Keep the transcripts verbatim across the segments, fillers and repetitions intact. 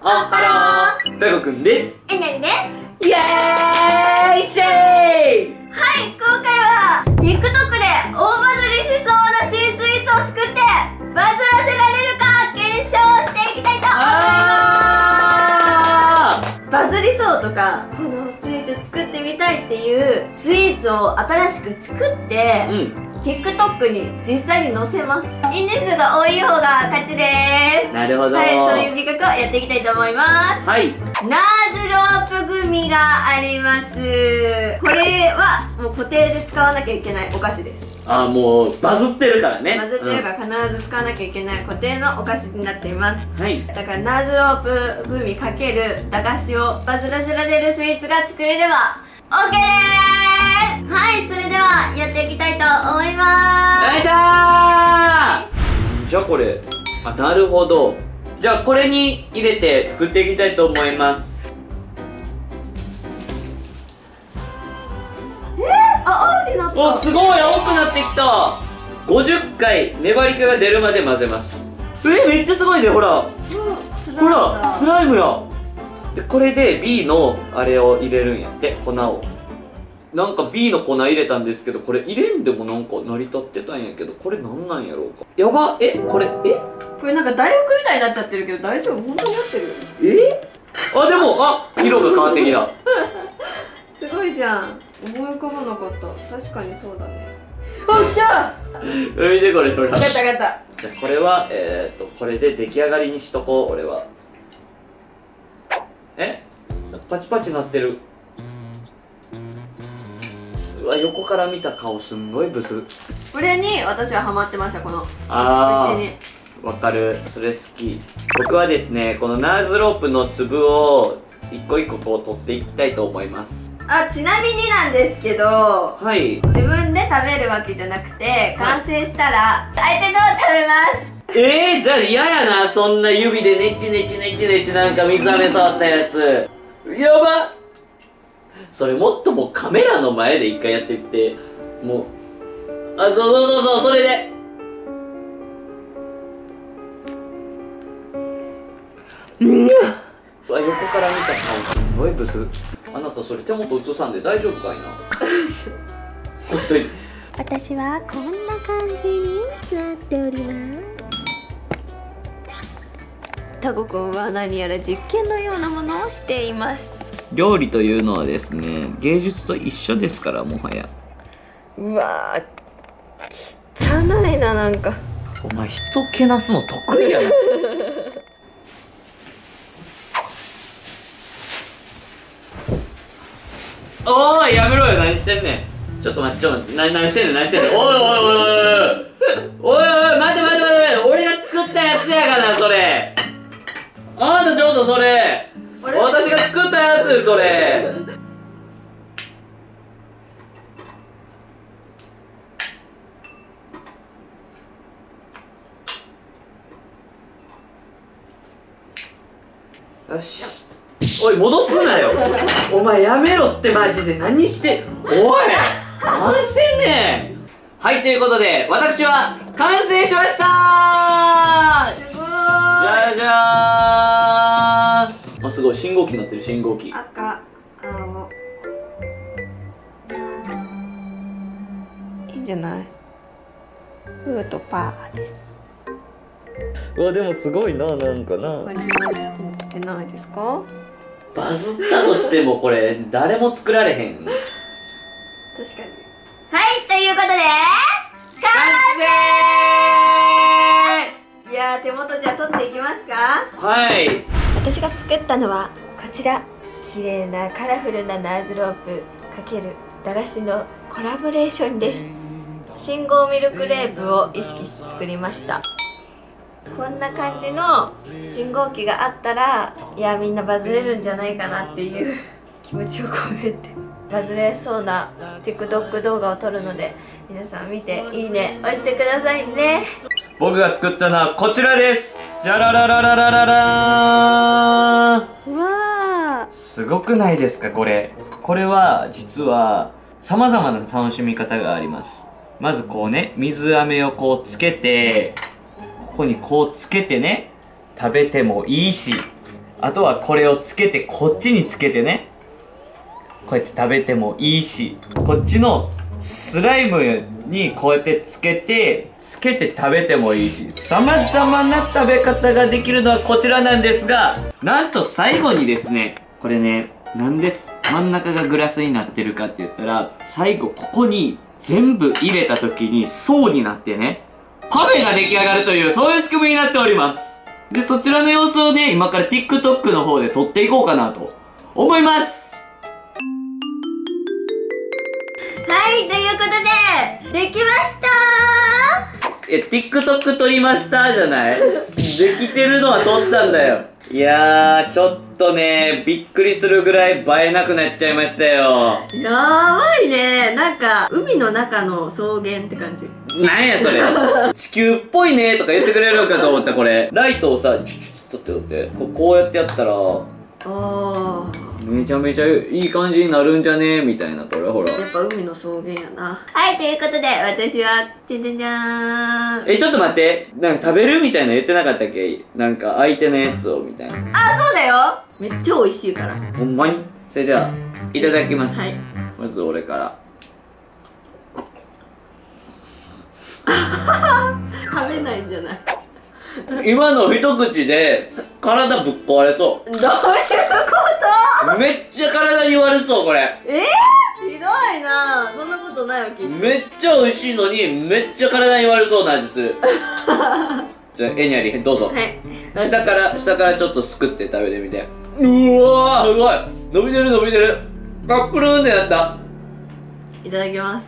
おはろー、たこくんです。 えなりです。 イエーイシェイ。 はい、今回は TikTok で大バズりしそうな新スイーツを作ってバズらせられるか検証していきたいと思います。バズりそうとか、このスイーツ作ってみたいっていうスイーツを新しく作って、うん、TikTok に実際に載せます。いいね数が多い方が勝ちです。 なるほど。 はい、そういう企画をやっていきたいと思います。 はい、 ナーズロープグミがあります。これはもう固定で使わなきゃいけないお菓子です。 ああ、もうバズってるからね。 バズってるから必ず使わなきゃいけない固定のお菓子になっています。 はい、 だからナーズロープグミ×駄菓子をバズらせられるスイーツが作れれば オーケー です。はい、それではやっていきたいと思います。 よいしょー。じゃあこれ、あ、なるほど。じゃあこれに入れて作っていきたいと思います。 あ、青になった。 お、すごい青くなってきた。ごじゅっかい粘り気が出るまで混ぜます。え、めっちゃすごいね。ほら、ほら、スライムや。でこれで B のあれを入れるんやって、粉を。なんか B の粉入れたんですけど、これ入れんでもなんか成り立ってたんやけど、これなんなんやろうか。やば。え、これ、えこれなんか大福みたいになっちゃってるけど大丈夫？本当になってる？ えあ、でも、あ、色が変わってきた。 すごいじゃん。思い浮かばなかった。確かにそうだね。おっしゃ見てこれ、ほら。 分かった分かった。 じゃあこれは、えーっと、これで出来上がりにしとこう、俺は。えパチパチなってる。うわ、横から見た顔すんごいブス。 これに私はハマってました、このあー、わかる。それ好き。僕はですね、このナーズロープの粒を一個一個こう取っていきたいと思います。 あ、ちなみになんですけど、 はい、 自分で食べるわけじゃなくて、完成したら相手のを食べます。 えー、じゃあ嫌やな。そんな指でネチネチネチネチなんか水飴触ったやつやば。それもっともカメラの前で一回やってみて。もう、あ、そうそうそうそう、それでうんうわ、横から見た顔すんごいブス。あなたそれ手元映さんで大丈夫かいな。本当に私はこんな感じになっております。タコくんは何やら実験のようなものをしています。 料理というのはですね、芸術と一緒ですから、もはや。 うわー、汚いな。なんかお前人けなすの得意やな。おーい、やめろよ。何してんねん。ちょっと待って、ちょっと待って。何、何してんねん、何してんねん。おいおいおいおいおいおいおいおい、待て待て待て待て。俺が作ったやつやがな、それ。あんたちょっとそれ私が作ったやつ、これ。よし。おい、戻すなよ。お前やめろってマジで。何しておい何してんねん。はい、ということで私は完成しましたー。 すごーい。 じゃじゃーん。あ、すごい、信号機になってる。信号機。 赤、青。いいんじゃない？フーとパーです。 うわ、でもすごいな、なんかな。 感じになってないですか？ バズったとしてもこれ誰も作られへん。確かに。 はい、ということで完成。いやー、手元じゃ取っていきますか？はい。私が作ったのはこちら、綺麗なカラフルなナーズロープ×駄菓子のコラボレーションです。信号ミルクレープを意識して作りました。こんな感じの信号機があったら、いや、みんなバズれるんじゃないかなっていう気持ちを込めてバズれそうな TikTok 動画を撮るので、皆さん見ていいね押してくださいね。 僕が作ったのはこちらです。じゃらららららららー。 うわー、 すごくないですか、これ。これは実はさまざまな楽しみ方があります。まずこうね、水飴をこうつけて、ここにこうつけてね、食べてもいいし、 あとはこれをつけてこっちにつけてね、こうやって食べてもいいし、こっちのスライムにこうやってつけてつけて食べてもいいし、様々な食べ方ができるのはこちらなんですが、なんと最後にですね、これね、なんです真ん中がグラスになってるかって言ったら、最後ここに全部入れた時に層になってね、パフェが出来上がるという、そういう仕組みになっております。で、そちらの様子をね、今から TikTok の方で撮っていこうかなと思います。 はい、ということで、できましたー。え、TikTok 撮りましたじゃない？できてるのは撮ったんだよ。いやー、ちょっとね、びっくりするぐらい映えなくなっちゃいましたよ。 やばいね。なんか、海の中の草原って感じ。 なんやそれ。地球っぽいねとか言ってくれるかと思った、これ。ライトをさ、チュチュチュっとってこう、こうやってやったら、 あー、 めちゃめちゃいい感じになるんじゃねみたいな、これほら。 やっぱ海の草原やな。はい、ということで、私は、じゃじゃじゃーん。 え、ちょっと待って。なんか食べるみたいな言ってなかったっけ？なんか相手のやつをみたいな。 あ、そうだよ。めっちゃ美味しいから。 ほんまに？それでは、いただきます。 はい。 まず俺から。 食べないんじゃない？ 今の一口で体ぶっ壊れそう。 どういうこと？ めっちゃ体に悪そう、これ。 えー、ひどいな。そんなことないよ、きっと。 めっちゃ美味しいのにめっちゃ体に悪そうな味する。じゃあエニャリどうぞ。 はい。 下から下からちょっとすくって食べてみて。うわー、すごい伸びてる伸びてる。カップルーンってやった。 いただきます。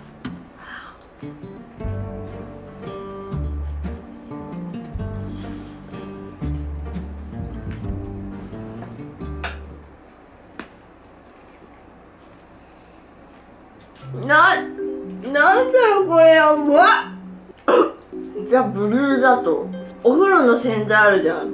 な、なんだろこれ。うわっじゃあブルーだとお風呂の洗剤あるじゃん。うん。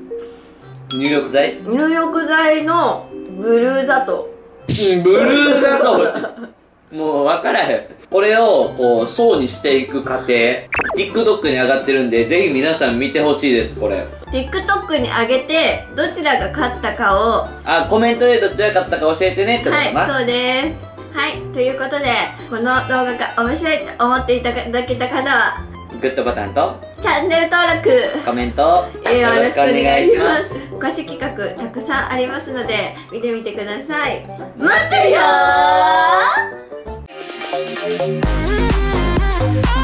入浴剤？ 入浴剤のブルー砂糖。 うん、ブルー砂糖。もう分からへん。これをこう層にしていく過程 TikTok に上がってるんで、ぜひ皆さん見てほしいです。これ TikTok に上げてどちらが勝ったかを、 あ、コメントでどちらが勝ったか教えてねってことかな。 はい、そうです。はい、ということでこの動画が面白いと思っていただけた方はグッドボタンとチャンネル登録、 コメントよろしくお願いします。お菓子企画たくさんありますので見てみてください。待ってるよー。